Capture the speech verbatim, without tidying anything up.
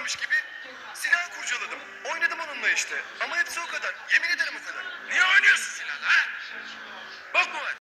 varmış gibi silah kurcaladım. Oynadım onunla işte. Ama hepsi o kadar. Yemin ederim o kadar. Niye